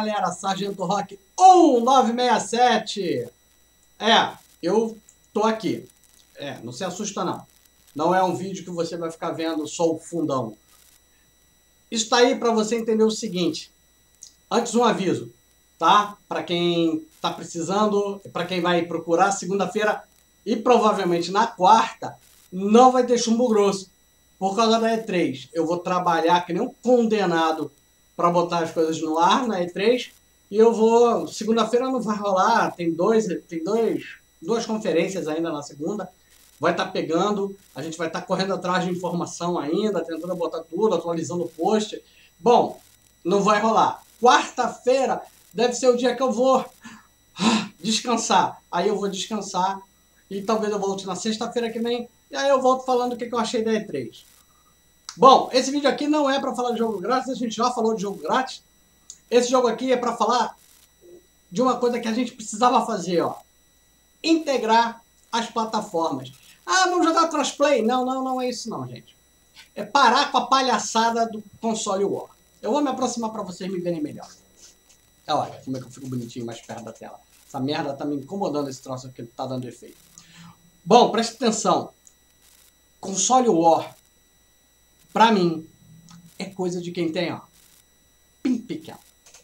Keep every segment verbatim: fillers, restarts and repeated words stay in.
galera, Sargento Rock um nove seis sete. É, eu tô aqui. É, não se assusta não. Não é um vídeo que você vai ficar vendo só o fundão. Isso tá aí para você entender o seguinte. Antes um aviso, tá? Para quem tá precisando, para quem vai procurar segunda-feira e provavelmente na quarta, não vai ter chumbo grosso. Por causa da E três. Eu vou trabalhar que nem um condenado para botar as coisas no ar na E três. E eu vou... Segunda-feira não vai rolar. Tem, dois, tem dois, duas conferências ainda na segunda. Vai estar tá pegando. A gente vai estar tá correndo atrás de informação ainda. Tentando botar tudo, atualizando o post. Bom, não vai rolar. Quarta-feira deve ser o dia que eu vou descansar. Aí eu vou descansar. E talvez eu volte na sexta-feira que vem. E aí eu volto falando o que eu achei da E três. Bom, esse vídeo aqui não é para falar de jogo grátis, a gente já falou de jogo grátis. Esse jogo aqui é para falar de uma coisa que a gente precisava fazer, ó. Integrar as plataformas. Ah, vamos jogar crossplay? Não, não, não é isso não, gente. É parar com a palhaçada do console war. Eu vou me aproximar para vocês me verem melhor. Olha como é que eu fico bonitinho mais perto da tela. Essa merda tá me incomodando, esse troço aqui, tá dando efeito. Bom, preste atenção. Console war, pra mim, é coisa de quem tem, ó, pin pequeno.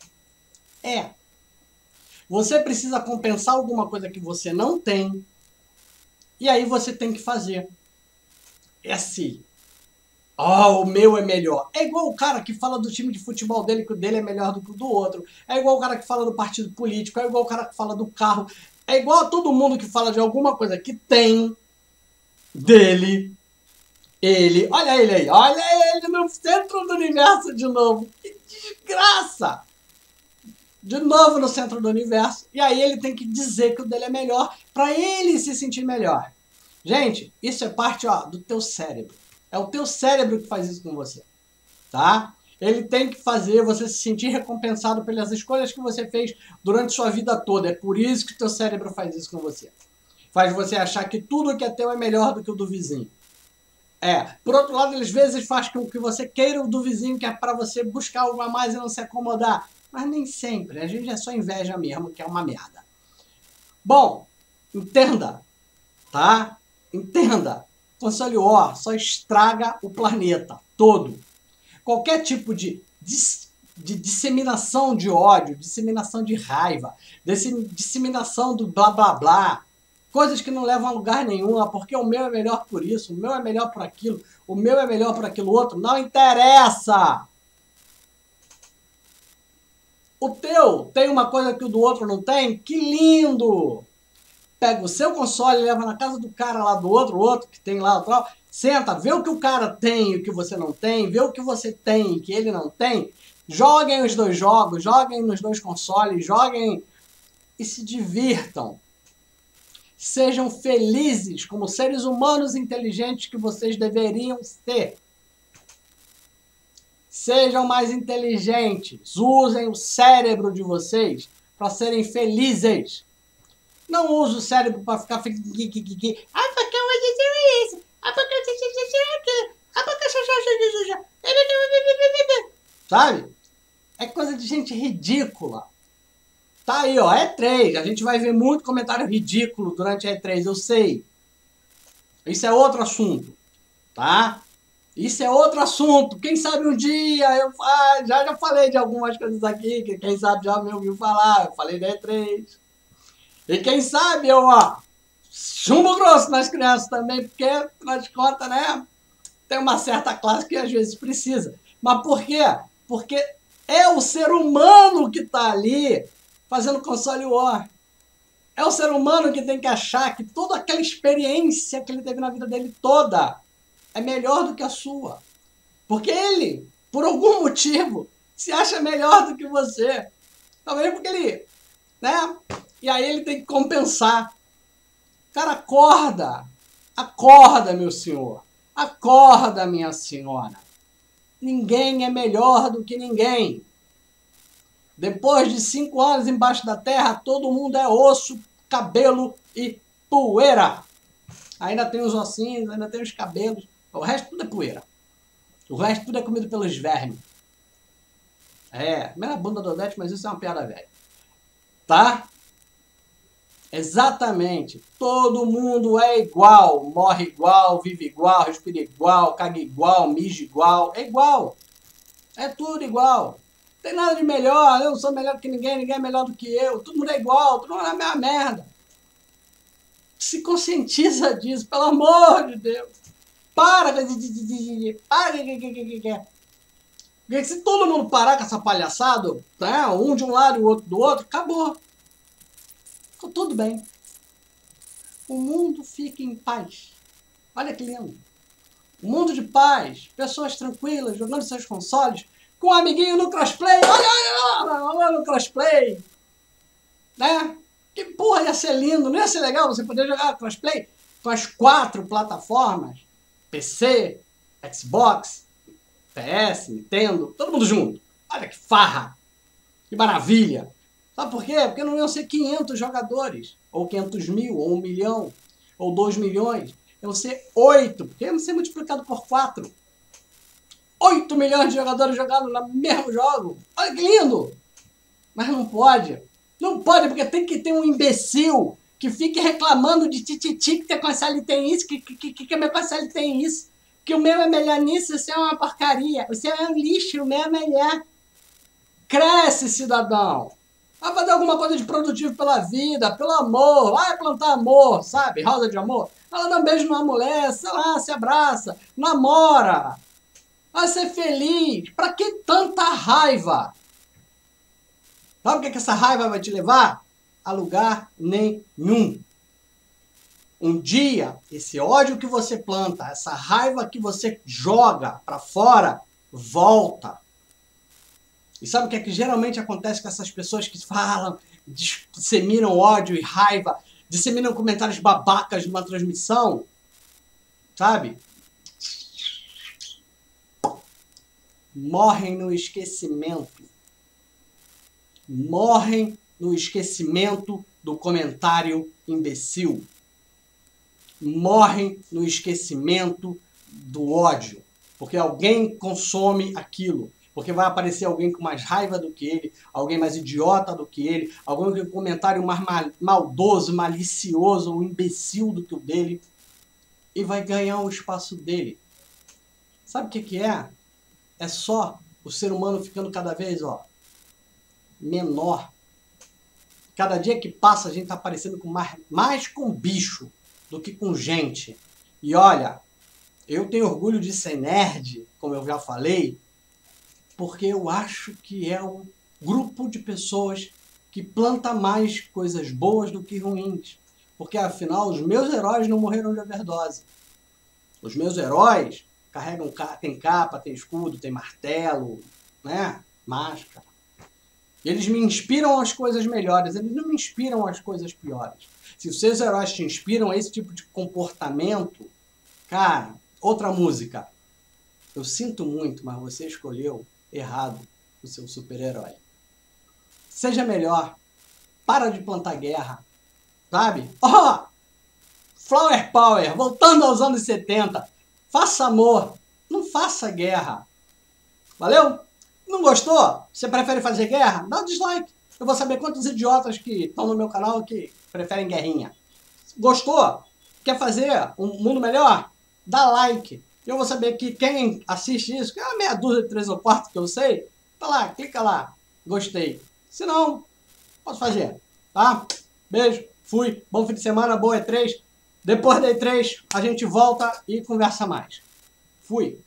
É. Você precisa compensar alguma coisa que você não tem, e aí você tem que fazer. É assim. Oh, o meu é melhor. É igual o cara que fala do time de futebol dele, que o dele é melhor do que o do outro. É igual o cara que fala do partido político, é igual o cara que fala do carro. É igual a todo mundo que fala de alguma coisa que tem dele. Ele, olha ele aí, olha ele no centro do universo de novo. Que desgraça! De novo no centro do universo. E aí ele tem que dizer que o dele é melhor para ele se sentir melhor. Gente, isso é parte, ó, do teu cérebro. É o teu cérebro que faz isso com você. Tá? Ele tem que fazer você se sentir recompensado pelas escolhas que você fez durante sua vida toda. É por isso que o teu cérebro faz isso com você. Faz você achar que tudo que é teu é melhor do que o do vizinho. É, por outro lado, às vezes faz com que você queira o do vizinho, que é para você buscar algo a mais e não se acomodar. Mas nem sempre, a gente é só inveja mesmo, que é uma merda. Bom, entenda, tá? Entenda. Console war só estraga o planeta todo. Qualquer tipo de, dis, de disseminação de ódio, disseminação de raiva, disseminação do blá blá blá, coisas que não levam a lugar nenhum, porque o meu é melhor por isso, o meu é melhor por aquilo, o meu é melhor por aquilo outro, não interessa! O teu tem uma coisa que o do outro não tem? Que lindo! Pega o seu console, leva na casa do cara lá do outro, o outro que tem lá, outro, senta, vê o que o cara tem e o que você não tem, vê o que você tem e que ele não tem, joguem os dois jogos, joguem nos dois consoles, joguem e se divirtam. Sejam felizes como seres humanos inteligentes que vocês deveriam ser. Sejam mais inteligentes. Usem o cérebro de vocês para serem felizes. Não use o cérebro para ficar... Ah, porque eu vou dizer isso. Ah, porque eu vou dizer aquilo. Ah, porque eu... Sabe? É coisa de gente ridícula. Tá aí, ó, E três. A gente vai ver muito comentário ridículo durante a E três, eu sei. Isso é outro assunto, tá? Isso é outro assunto. Quem sabe um dia eu ah, já, já falei de algumas coisas aqui, que quem sabe já me ouviu falar. Eu falei da E três. E quem sabe eu, ó, chumbo grosso nas crianças também, porque, afinal de contas, né, tem uma certa classe que às vezes precisa. Mas por quê? Porque é o ser humano que tá ali fazendo console war. É o ser humano que tem que achar que toda aquela experiência que ele teve na vida dele toda é melhor do que a sua. Porque ele, por algum motivo, se acha melhor do que você. Talvez porque ele, né? E aí ele tem que compensar. Cara, acorda. Acorda, meu senhor. Acorda, minha senhora. Ninguém é melhor do que ninguém. Depois de cinco anos embaixo da terra, todo mundo é osso, cabelo e poeira. Ainda tem os ossinhos, ainda tem os cabelos. O resto tudo é poeira. O resto tudo é comido pelos vermes. É, primeira bunda do Odete, mas isso é uma piada velha. Tá? Exatamente. Todo mundo é igual. Morre igual, vive igual, respira igual, caga igual, mija igual. É igual. É tudo igual. Não tem nada de melhor. Eu não sou melhor do que ninguém, ninguém é melhor do que eu. Todo mundo é igual, todo mundo é a mesma merda. Se conscientiza disso, pelo amor de Deus. Para. Para. Porque se todo mundo parar com essa palhaçada, né, um de um lado e o outro do outro, acabou. Ficou tudo bem. O mundo fica em paz. Olha que lindo. Um mundo de paz. Pessoas tranquilas, jogando seus consoles, com um amiguinho no crossplay. Olha, olha, olha no crossplay. Né? Que porra, ia ser lindo. Não ia ser legal você poder jogar crossplay com as quatro plataformas. P C, Xbox, P S, Nintendo, todo mundo junto. Olha que farra. Que maravilha. Sabe por quê? Porque não iam ser quinhentos jogadores, ou quinhentos mil, ou um milhão, ou dois milhões. Iam ser oito, porque iam ser multiplicado por quatro. oito milhões de jogadores jogando no mesmo jogo. Olha que lindo. Mas não pode. Não pode, porque tem que ter um imbecil que fique reclamando de tititi, que teu console tem isso, que, que, que, que meu console tem isso, que o meu é melhor nisso, o seu é uma porcaria, o seu é um lixo, o meu é melhor. Cresce, cidadão. Vai fazer alguma coisa de produtivo pela vida, pelo amor, vai plantar amor, sabe? Rosa de amor. Ela dá um beijo numa mulher, sei lá, se abraça, namora. Vai ser feliz. Pra que tanta raiva? Sabe o que, que essa raiva vai te levar? A lugar nenhum. Um dia, esse ódio que você planta, essa raiva que você joga pra fora, volta. E sabe o que é que geralmente acontece com essas pessoas que falam, disseminam ódio e raiva, disseminam comentários babacas numa transmissão? Sabe? Morrem no esquecimento. Morrem no esquecimento do comentário imbecil. Morrem no esquecimento do ódio. Porque alguém consome aquilo. Porque vai aparecer alguém com mais raiva do que ele, alguém mais idiota do que ele, alguém com um comentário mais maldoso, malicioso ou imbecil do que o dele, e vai ganhar o espaço dele. Sabe o que que é? É só o ser humano ficando cada vez, ó, menor. Cada dia que passa a gente tá parecendo com mais, mais com bicho do que com gente. E olha, eu tenho orgulho de ser nerd, como eu já falei, porque eu acho que é um grupo de pessoas que planta mais coisas boas do que ruins. Porque, afinal, os meus heróis não morreram de overdose. Os meus heróis carregam, tem capa, tem escudo, tem martelo, né? Máscara. Eles me inspiram às coisas melhores, eles não me inspiram às coisas piores. Se os seus heróis te inspiram a esse tipo de comportamento, cara, outra música. Eu sinto muito, mas você escolheu errado o seu super-herói. Seja melhor. Para de plantar guerra. Sabe? Ó! Oh, Flower Power, voltando aos anos setenta. Faça amor. Não faça guerra. Valeu? Não gostou? Você prefere fazer guerra? Dá um dislike. Eu vou saber quantos idiotas que estão no meu canal que preferem guerrinha. Gostou? Quer fazer um mundo melhor? Dá like. Eu vou saber que quem assiste isso, que é uma meia dúzia, três ou quatro que eu sei, tá lá, clica lá, gostei. Se não, posso fazer, tá? Beijo, fui, bom fim de semana, boa E três. Depois da E três, a gente volta e conversa mais. Fui.